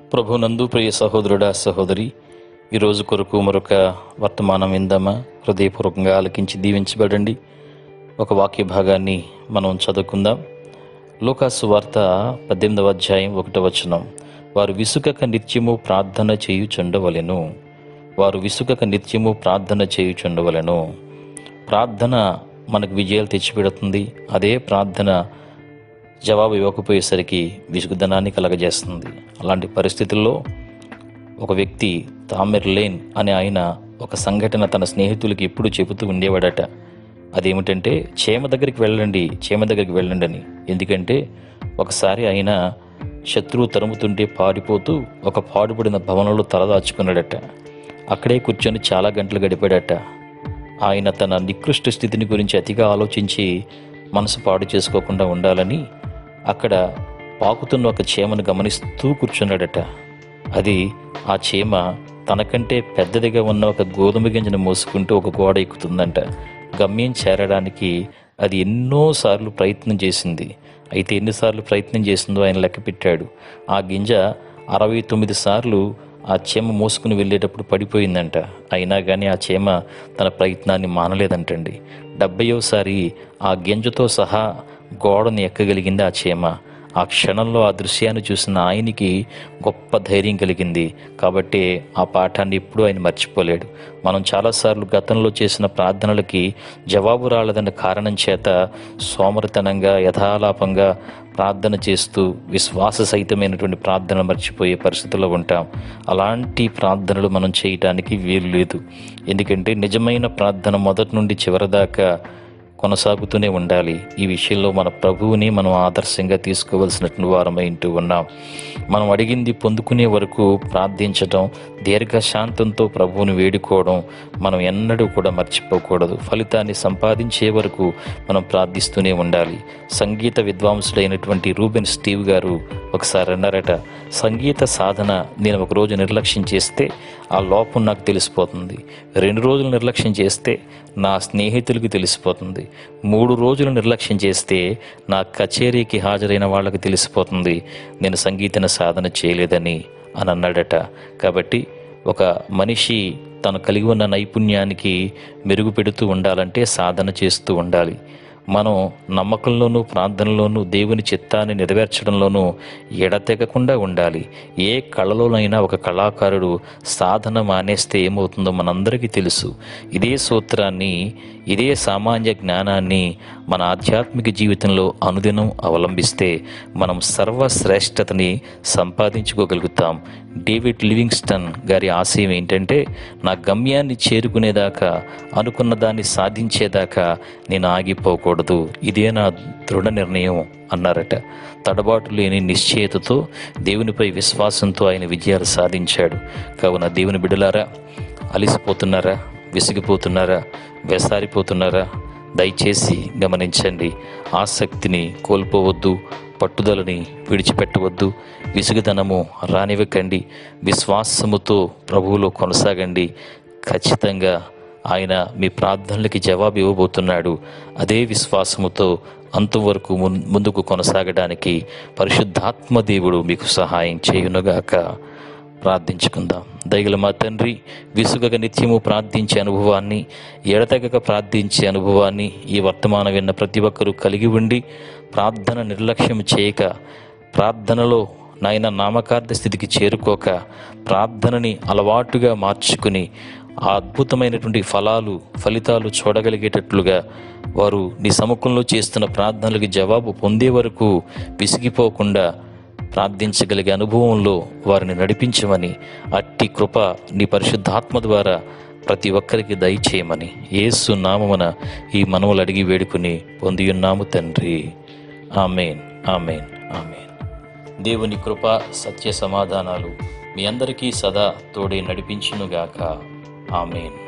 ప్రభునందు ప్రియ సహోదరుడా సహోదరి, ఈరోజు కొరకు మరొక వర్తమానం విందామా? హృదయపూర్వకంగా ఆలకించి దీవించబడండి. ఒక వాక్య భాగాన్ని మనం చదువుకుందాం. లూకాసు వార్త 18వ అధ్యాయం 1వ వచనం. వారు విసుకక నిత్యము ప్రార్థన చేయుచుండవలెను. వారు విసుకక నిత్యము ప్రార్థన చేయుచుండవలెను. ప్రార్థన మనకు విజయాలు తెచ్చిపెడుతుంది. అదే ప్రార్థన జవాబు ఇవ్వకపోయేసరికి విసుగుదనాన్ని కలగజేస్తుంది. అలాంటి పరిస్థితుల్లో ఒక వ్యక్తి తామిర్ లేన్ అనే ఆయన ఒక సంఘటన తన స్నేహితులకి ఎప్పుడు చెబుతూ ఉండేవాడట. అదేమిటంటే, చీమ దగ్గరికి వెళ్ళండి అని. ఎందుకంటే ఒకసారి ఆయన శత్రువు తరుముతుంటే పారిపోతూ ఒక పాడుపడిన భవనంలో తలదాచుకున్నాడట. అక్కడే కూర్చొని చాలా గంటలు గడిపాడట. ఆయన తన నికృష్ట స్థితిని గురించి అతిగా ఆలోచించి మనసు పాడు చేసుకోకుండా ఉండాలని అక్కడ పాకుతున్న ఒక చీమను గమనిస్తూ కూర్చున్నాడట. అది ఆ చీమ తనకంటే పెద్దదిగా ఉన్న ఒక గోధుమ గింజను మోసుకుంటూ ఒక గోడ ఎక్కుతుందంట. గమ్యం చేరడానికి అది ఎన్నోసార్లు ప్రయత్నం చేసింది. అయితే ఎన్నిసార్లు ప్రయత్నం చేసిందో ఆయన లెక్క పెట్టాడు. ఆ గింజ 69 సార్లు ఆ చీమ మోసుకుని వెళ్ళేటప్పుడు పడిపోయిందంట. అయినా కానీ ఆ చీమ తన ప్రయత్నాన్ని మానలేదంటండి. 70వసారి ఆ గింజతో సహా గోడను ఎక్కగలిగింది ఆ చీమ. ఆ క్షణంలో ఆ దృశ్యాన్ని చూసిన ఆయనకి గొప్ప ధైర్యం కలిగింది. కాబట్టి ఆ పాఠాన్ని ఎప్పుడూ ఆయన మర్చిపోలేడు. మనం చాలాసార్లు గతంలో చేసిన ప్రార్థనలకి జవాబు రాలేదన్న కారణం చేత సోమరితనంగా యథాలాపంగా ప్రార్థన చేస్తూ విశ్వాస సహితమైనటువంటి ప్రార్థన మర్చిపోయే పరిస్థితుల్లో ఉంటాం. అలాంటి ప్రార్థనలు మనం చేయటానికి వీలు లేదు. ఎందుకంటే నిజమైన ప్రార్థన మొదటి నుండి చివరి దాకా కొనసాగుతూనే ఉండాలి. ఈ విషయంలో మన ప్రభువుని మనం ఆదర్శంగా తీసుకోవాల్సినటువంటి వారమై ఉంటూ ఉన్నాం. మనం అడిగింది పొందుకునే వరకు ప్రార్థించడం, దీర్ఘశాంతంతో ప్రభువుని వేడుకోవడం మనం ఎన్నడూ కూడా మర్చిపోకూడదు. ఫలితాన్ని సంపాదించే వరకు మనం ప్రార్థిస్తూనే ఉండాలి. సంగీత విద్వాంసుడైనటువంటి రూబెన్ స్టీవ్ గారు ఒకసారి అన్నారట, సంగీత సాధన నేను ఒకరోజు నిర్లక్ష్యం చేస్తే ఆ లోపం నాకు తెలిసిపోతుంది. 2 రోజులు నిర్లక్ష్యం చేస్తే నా స్నేహితులకి తెలిసిపోతుంది. 3 రోజులు నిర్లక్ష్యం చేస్తే నా కచేరీకి హాజరైన వాళ్ళకి తెలిసిపోతుంది నేను సంగీత సాధన చేయలేదని అని అన్నాడట. కాబట్టి ఒక మనిషి తను కలిగి ఉన్న నైపుణ్యానికి మెరుగుపెడుతూ ఉండాలంటే సాధన చేస్తూ ఉండాలి. మనం నమ్మకంలోనూ ప్రార్థనలోనూ దేవుని చిత్తాన్ని నెరవేర్చడంలోనూ ఎడతెగకుండా ఉండాలి. ఏ కళలోనైనా ఒక కళాకారుడు సాధన మానేస్తే ఏమవుతుందో మనందరికీ తెలుసు. ఇదే సూత్రాన్ని, ఇదే సామాన్య జ్ఞానాన్ని మన ఆధ్యాత్మిక జీవితంలో అనుదినం అవలంబిస్తే మనం సర్వశ్రేష్టతని సంపాదించుకోగలుగుతాం. డేవిడ్ లివింగ్స్టన్ గారి ఆశయం ఏంటంటే, నా గమ్యాన్ని చేరుకునేదాకా, అనుకున్న దాన్ని సాధించేదాకా నేను ఆగిపోకూడదు. ఇదే నా దృఢ నిర్ణయం అన్నారట. తడబాటు లేని నిశ్చయతతో దేవునిపై విశ్వాసంతో ఆయన విజయాలు సాధించాడు. కావున దేవుని బిడ్డలారా, అలిసిపోతున్నారా, విసిగిపోతున్నారా, వెసారిపోతున్నారా? దయచేసి గమనించండి. ఆసక్తిని కోల్పోవద్దు, పట్టుదలని విడిచిపెట్టవద్దు, విసుగుదనము రానివ్వకండి. విశ్వాసముతో ప్రభువులో కొనసాగండి. ఖచ్చితంగా ఆయన మీ ప్రార్థనలకి జవాబు ఇవ్వబోతున్నాడు. అదే విశ్వాసముతో అంతవరకు ముందుకు కొనసాగడానికి పరిశుద్ధాత్మ దేవుడు మీకు సహాయం చేయునుగాక. ప్రార్థించుకుందాం. దయగల మా తండ్రి, విసుగక నిత్యము ప్రార్థించే అనుభవాన్ని, ఎడతెగక ప్రార్థించే అనుభవాన్ని ఈ వర్తమానం విన్న ప్రతి ఒక్కరూ కలిగి ఉండి, ప్రార్థన నిర్లక్ష్యం చేయక, ప్రార్థనలో నాయన నామకార్థ స్థితికి చేరుకోక, ప్రార్థనని అలవాటుగా మార్చుకుని ఆ అద్భుతమైనటువంటి ఫలితాలు చూడగలిగేటట్లుగా వారు నీ సముఖంలో చేస్తున్న ప్రార్థనలకు జవాబు పొందే వరకు విసిగిపోకుండా ప్రార్థించగలిగే అనుభవంలో వారిని నడిపించమని, అట్టి కృప నీ పరిశుద్ధాత్మ ద్వారా ప్రతి ఒక్కరికి దయచేయమని యేసు నామమున ఈ మనవులు అడిగి వేడుకుని పొందియున్నాము తండ్రి. ఆమేన్, ఆమేన్, ఆమేన్. దేవుని కృప, సత్య సమాధానాలు మీ అందరికీ సదా తోడే నడిపించునుగాక. ఆమేన్.